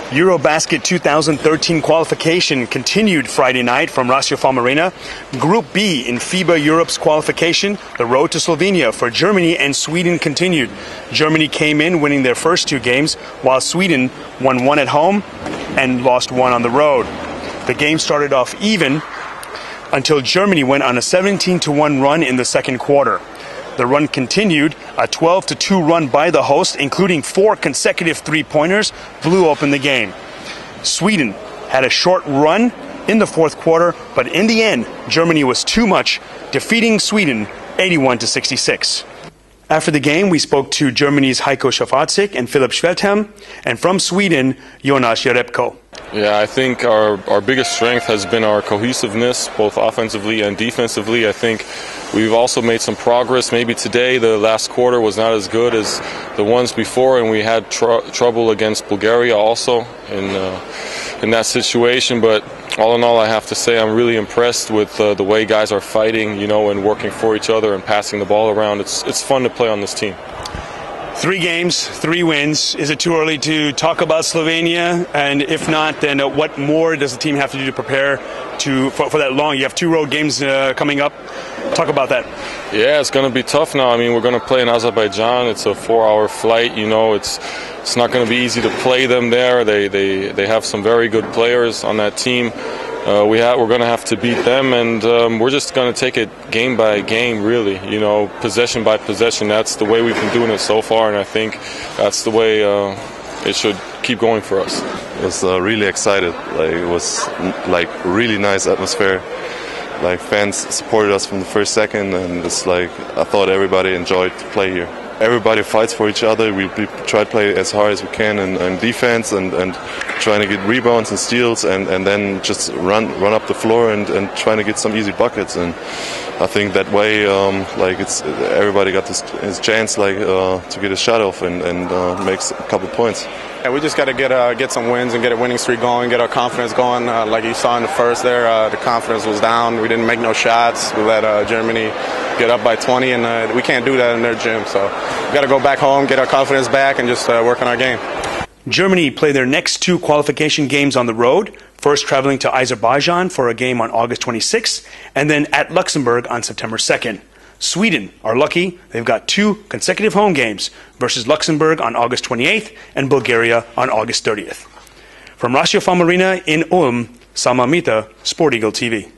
Eurobasket 2013 qualification continued Friday night from Rasiofalm Arena. Group B in FIBA Europe's qualification, the road to Slovenia for Germany and Sweden continued. Germany came in winning their first two games, while Sweden won one at home and lost one on the road. The game started off even until Germany went on a 17-1 run in the second quarter. The run continued. A 12-2 run by the host, including 4 consecutive three-pointers, blew open the game. Sweden had a short run in the fourth quarter, but in the end, Germany was too much, defeating Sweden 81-66. After the game, we spoke to Germany's Heiko Schafatzik and Philipp Schwedhelm, and from Sweden, Jonas Jerebko. Yeah, I think our biggest strength has been our cohesiveness, both offensively and defensively. I think we've also made some progress. Maybe today, the last quarter was not as good as the ones before, and we had trouble against Bulgaria also in that situation. But all in all, I have to say I'm really impressed with the way guys are fighting, and working for each other and passing the ball around. It's fun to play on this team. 3 games, 3 wins. Is it too early to talk about Slovenia? And if not, then what more does the team have to do to prepare for that long? You have 2 road games coming up. Talk about that. Yeah, it's going to be tough now. I mean, we're going to play in Azerbaijan. It's a 4-hour flight. It's not going to be easy to play them there. They have some very good players on that team. We're going to have to beat them, and we're just going to take it game by game, really. Possession by possession. That's the way we've been doing it so far, and I think that's the way it should keep going for us. I was really excited. It was really nice atmosphere. Fans supported us from the first second, and it's I thought everybody enjoyed to play here. Everybody fights for each other. We try to play as hard as we can in defense and trying to get rebounds and steals and then just run up the floor and trying to get some easy buckets. And I think that way, everybody got his chance to get a shot off and makes a couple points. Yeah, we just got to get some wins and get a winning streak going, get our confidence going. Like you saw in the first there, the confidence was down. We didn't make no shots. We let Germany get up by 20, and we can't do that in their gym. So we got to go back home, get our confidence back, and just work on our game. Germany play their next 2 qualification games on the road, first traveling to Azerbaijan for a game on August 26th, and then at Luxembourg on September 2nd. Sweden are lucky. They've got 2 consecutive home games versus Luxembourg on August 28th and Bulgaria on August 30th. From Rasiofalm Arena in Ulm, Salma Mita, Sport Eagle TV.